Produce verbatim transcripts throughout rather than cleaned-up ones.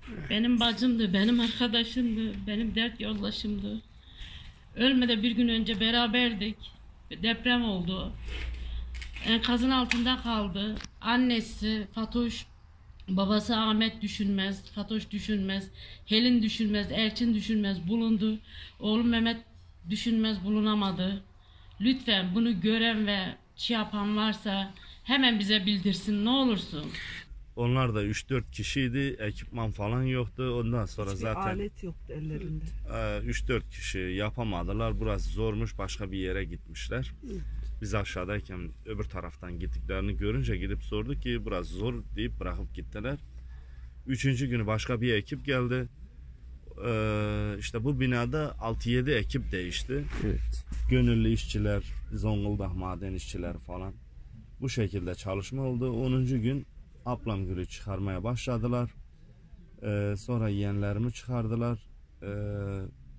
Benim bacımdı, benim arkadaşımdı, benim dert yoldaşımdı. Ölmeden bir gün önce beraberdik. Deprem oldu. Enkazın altında kaldı. Annesi Fatoş, babası Ahmet Düşünmez, Fatoş Düşünmez, Helin Düşünmez, Elçin Düşünmez bulundu. Oğlum Mehmet Düşünmez bulunamadı. Lütfen bunu gören ve şey yapan varsa hemen bize bildirsin ne olursun. Onlar da üç dört kişiydi. Ekipman falan yoktu. Ondan sonra Hiçbir zaten alet yoktu ellerinde. üç dört kişi yapamadılar. Burası zormuş. Başka bir yere gitmişler. Biz aşağıdayken öbür taraftan gittiklerini görünce gidip sorduk ki burası zor deyip bırakıp gittiler. Üçüncü günü başka bir ekip geldi. Ee, işte bu binada altı yedi ekip değişti. Evet. Gönüllü işçiler, Zonguldak maden işçileri falan. Bu şekilde çalışma oldu. onuncu gün ablam gülü çıkarmaya başladılar. Ee, sonra yeğenlerimi çıkardılar. Ee,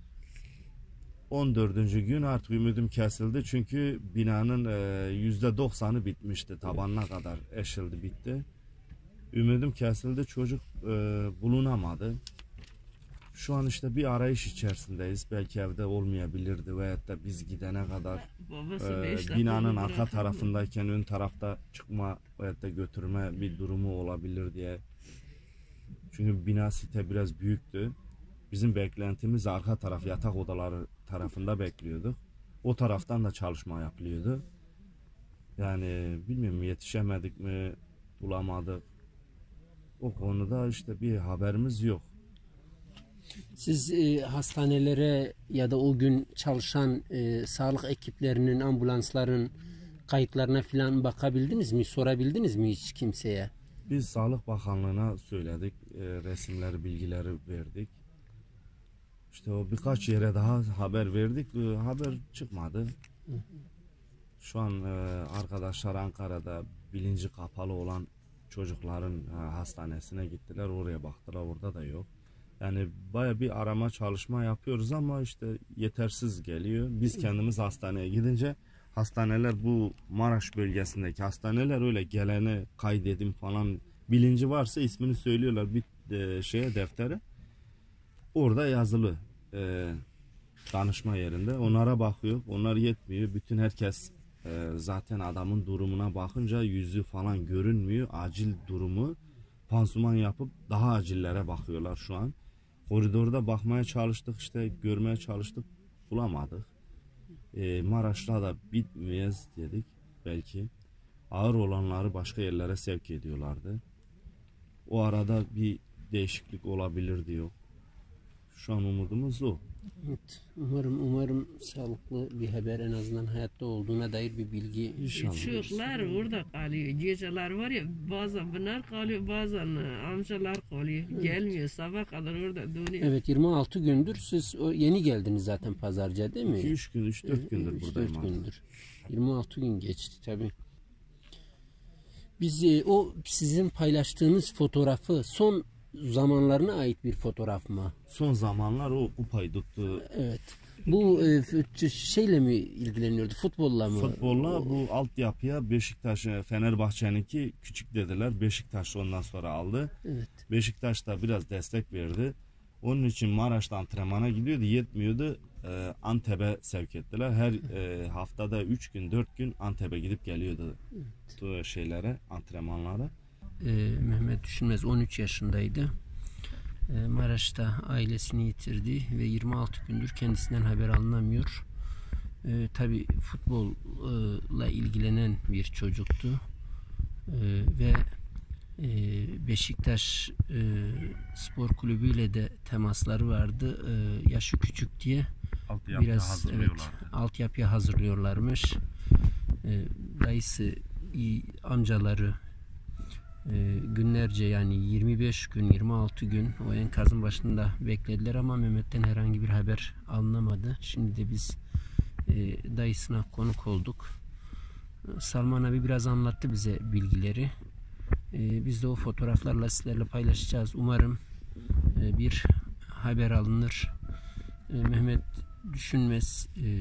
on dördüncü gün artık ümidim kesildi. Çünkü binanın e, yüzde doksanı bitmişti. Tabanına kadar eşildi, bitti. Ümidim kesildi. Çocuk e, bulunamadı. Şu an işte bir arayış içerisindeyiz. Belki evde olmayabilirdi veyahut da biz gidene kadar e, binanın arka tarafındayken ön tarafta çıkma veyahut da götürme bir durumu olabilir diye. Çünkü bina site biraz büyüktü. Bizim beklentimiz arka taraf, yatak odaları tarafında bekliyorduk. O taraftan da çalışma yapılıyordu. Yani bilmiyorum, yetişemedik mi, bulamadık. O konuda işte bir haberimiz yok. Siz e, hastanelere ya da o gün çalışan e, sağlık ekiplerinin, ambulansların kayıtlarına falan bakabildiniz mi? Sorabildiniz mi hiç kimseye? Biz Sağlık Bakanlığı'na söyledik. E, resimleri, bilgileri verdik. İşte o birkaç yere daha haber verdik. E, haber çıkmadı. Şu an e, arkadaşlar Ankara'da bilinci kapalı olan çocukların e, hastanesine gittiler. Oraya baktılar. Orada da yok. Yani baya bir arama çalışma yapıyoruz ama işte yetersiz geliyor. Biz kendimiz hastaneye gidince hastaneler, bu Maraş bölgesindeki hastaneler öyle gelene kaydedim falan bilinci varsa ismini söylüyorlar bir e, şeye, deftere. Orada yazılı e, danışma yerinde. Onlara bakıyor. Onlar yetmiyor. Bütün herkes e, zaten adamın durumuna bakınca yüzü falan görünmüyor. Acil durumu, pansuman yapıp daha acillere bakıyorlar şu an. Koridorda bakmaya çalıştık, işte görmeye çalıştık, bulamadık. E, Maraş'ta da bitmeyez dedik belki. Ağır olanları başka yerlere sevk ediyorlardı. O arada bir değişiklik olabilir diyor. Şu an umudumuz o. Evet, umarım umarım sağlıklı bir haber, en azından hayatta olduğuna dair bir bilgi. İnşallah. Çocuklar orada kalıyor. Geceler var ya, bazen bunlar kalıyor, bazen amcalar kalıyor. Evet. Gelmiyor, sabah kadar orada dönüyor. Evet, yirmi altı gündür siz o, yeni geldiniz zaten pazarca değil mi? iki üç gün, üç dört gündür buradayım. üç dört gündür. yirmi altı gün geçti tabii. Biz e, o sizin paylaştığınız fotoğrafı son zamanlarına ait bir fotoğraf mı? Son zamanlar o kupayı tuttu. Evet. Bu e, şeyle mi ilgileniyordu? Futbolla mı? Futbolla, bu altyapıya Beşiktaş, Fenerbahçe'ninki küçük dediler. Beşiktaş ondan sonra aldı. Evet. Beşiktaş da biraz destek verdi. Onun için Maraş'ta antrenmana gidiyordu. Yetmiyordu. E, Antep'e sevk ettiler. Her e, haftada üç gün, dört gün Antep'e gidip geliyordu. Evet. Şeylere, antrenmanlara. Ee, Mehmet Düşünmez on üç yaşındaydı. Ee, Maraş'ta ailesini yitirdi ve yirmi altı gündür kendisinden haber alınamıyor. Ee, Tabii futbolla ilgilenen bir çocuktu. Ee, ve e, Beşiktaş e, Spor Kulübü ile de temasları vardı. Ee, yaşı küçük diye altyapıya biraz hazırlıyorlardı. Evet, altyapıya hazırlıyorlarmış. Ee, dayısı, amcaları Ee, günlerce, yani yirmi beş gün, yirmi altı gün o enkazın başında beklediler ama Mehmet'ten herhangi bir haber alınamadı. Şimdi de biz e, dayısına konuk olduk. Salman abi biraz anlattı bize bilgileri. E, biz de o fotoğraflarla sizlerle paylaşacağız. Umarım e, bir haber alınır. E, Mehmet Düşünmez e,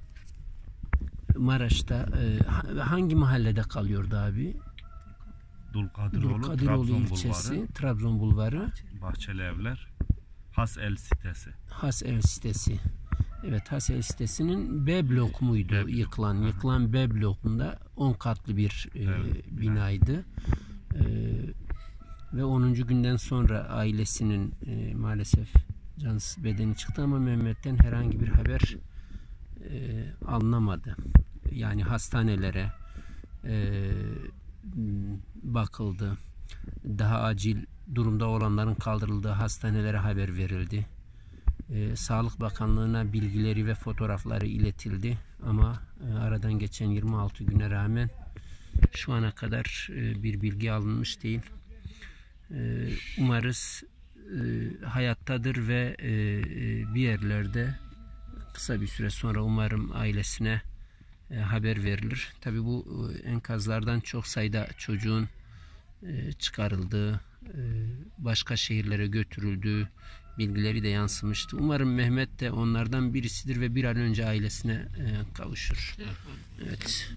Maraş'ta e, hangi mahallede kalıyordu abi? Dulkadiroğlu, Dulkadiroğlu Trabzon ilçesi, Bulvarı, Trabzon Bulvarı, Bahçeli Evler, Hasel sitesi. Hasel sitesi. Evet, Hasel sitesinin B blok muydu B blok. yıkılan? Hı hı. Yıkılan B blokunda on katlı bir e, Evet, binaydı. E, ve onuncu günden sonra ailesinin e, maalesef cansız bedeni çıktı ama Mehmet'ten herhangi bir haber e, alınamadı. Yani hastanelere e, bakıldı. Daha acil durumda olanların kaldırıldığı hastanelere haber verildi. Ee, Sağlık Bakanlığı'na bilgileri ve fotoğrafları iletildi ama e, aradan geçen yirmi altı güne rağmen şu ana kadar e, bir bilgi alınmış değil. E, umarız e, hayattadır ve e, e, bir yerlerde kısa bir süre sonra umarım ailesine e, haber verilir. Tabii bu e, enkazlardan çok sayıda çocuğun e, çıkarıldığı, e, başka şehirlere götürüldüğü bilgileri de yansımıştı. Umarım Mehmet de onlardan birisidir ve bir an önce ailesine e, kavuşur. Evet.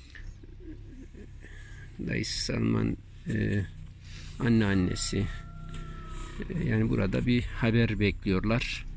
Dayısı Salman, e, anneannesi, e, yani burada bir haber bekliyorlar.